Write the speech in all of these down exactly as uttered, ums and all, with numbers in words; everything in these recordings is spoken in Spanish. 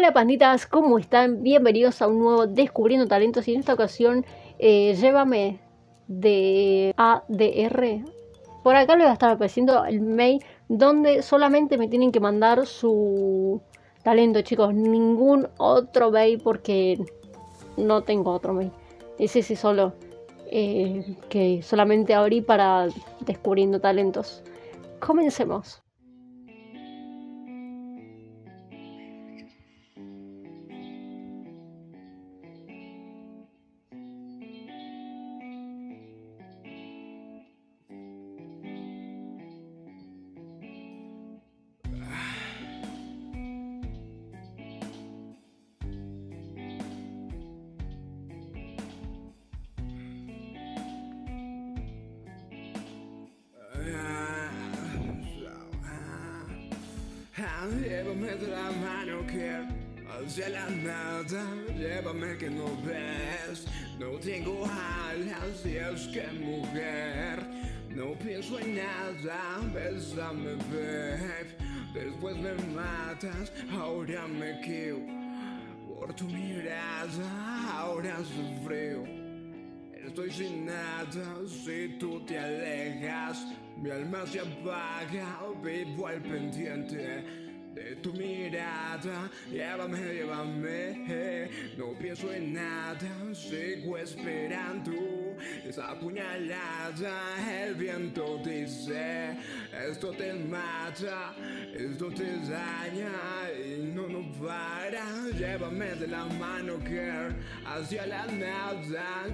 Hola panditas, ¿cómo están? Bienvenidos a un nuevo Descubriendo Talentos y en esta ocasión eh, Llévame de A D R. Por acá les va a estar apareciendo el mail donde solamente me tienen que mandar su talento, chicos. Ningún otro mail porque no tengo otro mail. Es ese solo eh, que solamente abrí para Descubriendo Talentos. Comencemos. Llévame de la mano que hacia la nada, llévame que no ves, no tengo alas y es que mujer, no pienso en nada, bésame babe, después me matas, ahora me quedo, por tu mirada, ahora sufro. Estoy sin nada si tú te alejas, mi alma se apaga, vivo al pendiente de tu mirada. Llévame, llévame, no pienso en nada, sigo esperando esa puñalada. El viento dice, esto te mata, esto te daña y no nos para. Llévame de la mano, girl, hacia la nada.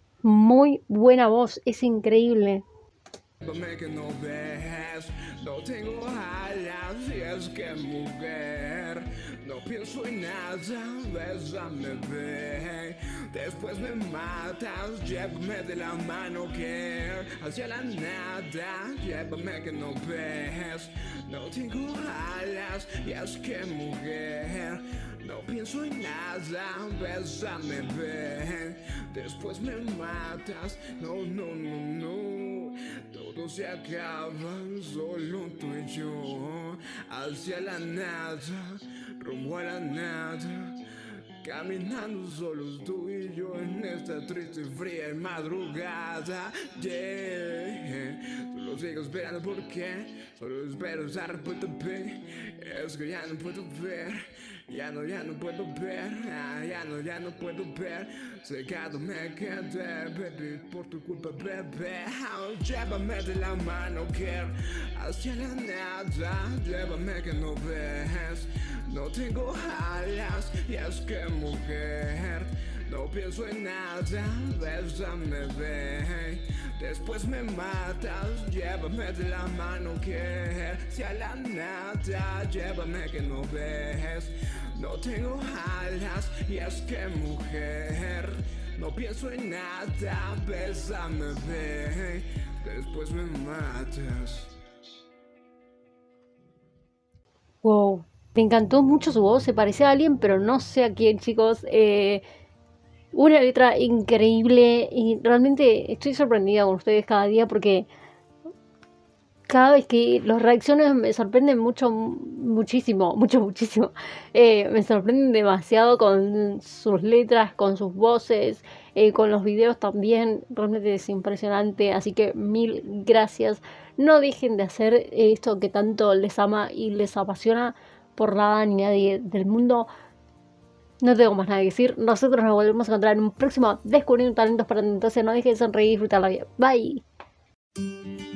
Muy buena voz, es increíble. Llévame que no ves, no tengo alas y es que mujer, no pienso en nada, bésame ve, después me matas. Llévame de la mano que hacia la nada, llévame que no ves, no tengo alas y es que mujer, no pienso en nada, bésame ve, después me matas. No, no, no, no, todo se acaba, solo tú y yo, hacia la nada, rumbo a la nada, caminando solos tú y yo en esta triste y fría madrugada. Yeah, solo sigo esperando porque solo espero esa respuesta, es que ya no puedo ver. Ya no, ya no puedo ver, ah, ya no, ya no puedo ver. Secado me quedé, baby, por tu culpa, bebé. Oh, llévame de la mano, girl, hacia la nada. Llévame que no ves, no tengo alas y es que mujer, no pienso en nada, bésame, ve, después me matas. Llévame de la mano que hacia la nada. Llévame que no ves, no tengo alas y es que mujer, no pienso en nada, bésame ve, después me matas. Wow, me encantó mucho su voz, se parecía a alguien, pero no sé a quién, chicos. Eh, una letra increíble y realmente estoy sorprendida con ustedes cada día porque cada vez que las reacciones me sorprenden mucho, muchísimo, mucho, muchísimo. Eh, me sorprenden demasiado con sus letras, con sus voces, eh, con los videos también. Realmente es impresionante, así que mil gracias. No dejen de hacer esto que tanto les ama y les apasiona por nada ni nadie del mundo. No tengo más nada que decir. Nosotros nos volvemos a encontrar en un próximo Descubriendo Talentos. Para entonces no dejen de sonreír y disfrutar la vida. Bye.